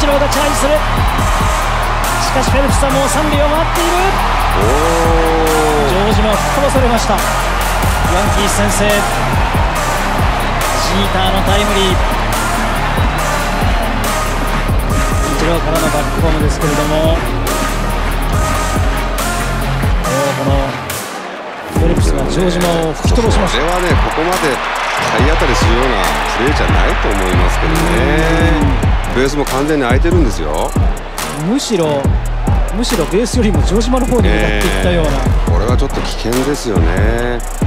ローがチャージする。しかしフェルプスはもう3塁を回っている。城島を吹っ飛ばされました。ヤンキース先制。ジーターのタイムリー。一郎からのバックホームですけれども、このフェルプスが城島を吹き飛ばしました。 これはね、ここまで体当たりするようなプレーじゃないと思いますけどね。ベースも完全に空いてるんですよ。 むしろベースよりも城島の方に向かっていったような、 これはちょっと危険ですよね。